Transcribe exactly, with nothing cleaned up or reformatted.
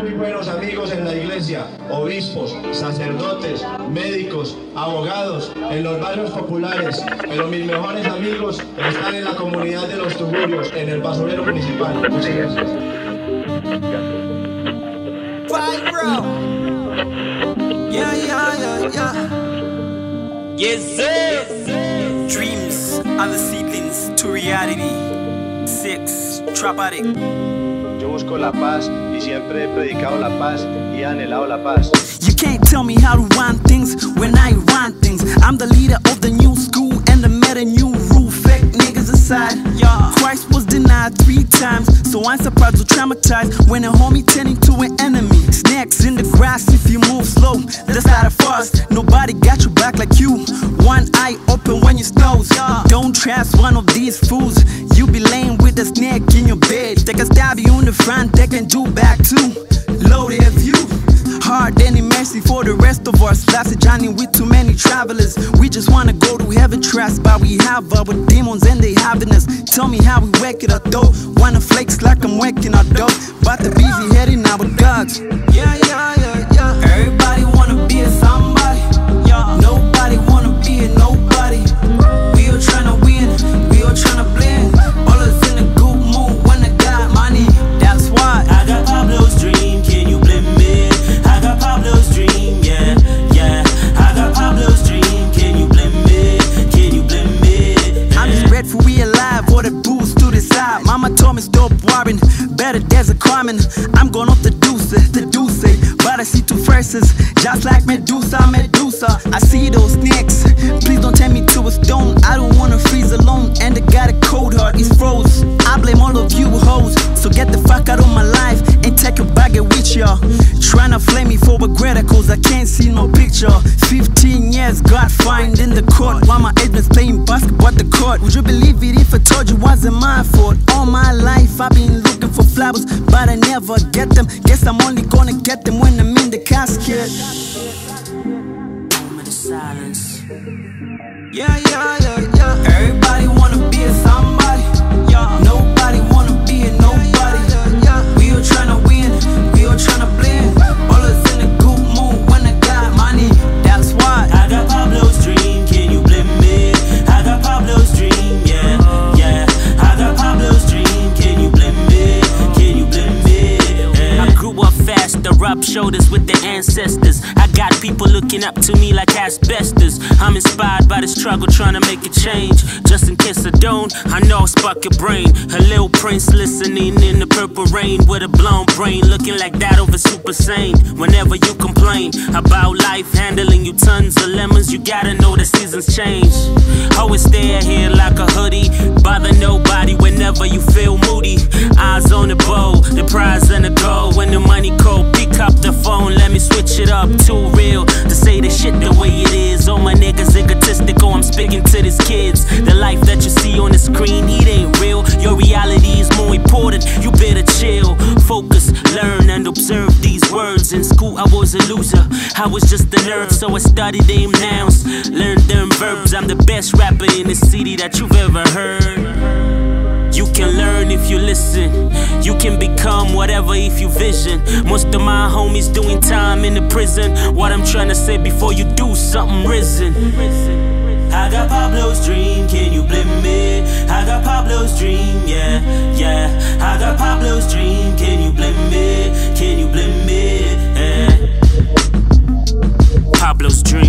muy buenos amigos en la iglesia, obispos, sacerdotes, médicos, abogados, en los barrios populares, pero mis mejores amigos están en la comunidad de Los Tugurios, en el basurero municipal. Muchas gracias. Yeah, yeah, yeah, yeah. Yes, sir. Dreams are the seedlings to reality. Six, Trap Addict. Yo busco la paz y siempre he predicado la paz y he anhelado la paz. You can't tell me how to run things when I run things. I'm the leader of the new school and I made a new rule. Fake niggas aside, yeah. Christ was denied three times, so I'm surprised to traumatize when a homie turned into an enemy. Snacks in the grass if you move slow. That's how the fast. Nobody got you back like you. One eye open when you snooze. Don't trust one of these fools. You be laying with a snake in your bed. Take a stab you in the front, they can do back too. Loaded view. Hard any mercy for the rest of us. Life's a journey with too many travelers. We just wanna go to heaven, trust, but we have our demons and they having us. Tell me how we wake it up though. Wanna flex like I'm waking up though, but the busy heading our dogs. Yeah, yeah, yeah, yeah. Everybody wanna be a somebody. Yeah. Nobody wanna be a nobody. We all tryna win, we all tryna blend. All us in a good mood when I got money. That's why I got Pablo's dream. Can you blame me? I got Pablo's dream, yeah, yeah. I got Pablo's dream. Can you blame me? Can you blame me? Yeah. I'm just grateful we alive for the boost to the side. Mama told me stop worrying, better there's a coming. I'm going off the deuce, the deuce. But I see two faces, just like Medusa, Medusa. I see those snakes, please don't turn me to a stone. I don't wanna freeze alone, and I got a cold heart, it's froze. I blame all of you hoes, so get the fuck out of my life and take your baggage with ya. Tryna flame me for a greater cause I can't see no picture. Fifteen years got fined in the court while my agent's playing basketball at the court. Would you believe it if I told you it wasn't my fault? All my life I've been looking for flowers, but I never get them. Guess I'm only gonna get them when I'm in the casket. Moment of silence. Yeah, yeah, yeah, yeah. Everybody wanna be a somebody. Yeah. Nobody wanna be a nobody. Yeah, yeah, yeah. We all tryna win, we all tryna blend. All us in a good mood when I got money. That's why I got Pablo's dream. Can you blame me? I got Pablo's dream. Yeah, yeah. I got Pablo's dream. Can you blame me? Can you blame me? Yeah. I grew up fast, the rub shoulders with the ancestors. I got people looking up to me like asbestos. I'm inspired by the struggle, trying to make a change. Just in case I don't, I know I'll spark your brain. A little prince listening in the purple rain with a blown brain, looking like that over Super Saiyan. Whenever you complain about life handling you tons of lemons, you gotta know the seasons change. Always stay here like a hoodie, bother nobody whenever you feel moody. Eyes on the bow, the prize and the goal. When the money cold, pick up the phone, let me switch it up. Too real to say the shit the way it is. All my niggas egotistical, I'm speaking to these kids. The life that you see on the screen, it ain't real. Your reality is more important, you better chill. Focus, learn and observe these words. In school I was a loser, I was just a nerd, so I studied them nouns, learned them verbs. I'm the best rapper in the city that you've ever heard. You can learn if you listen. You can become whatever if you vision. Most of my homies doing time in the prison. What I'm trying to say before you do something risen. I got Pablo's dream, can you blame me? I got Pablo's dream, yeah, yeah. I got Pablo's dream, can you blame me? Can you blame me? Yeah. Pablo's dream.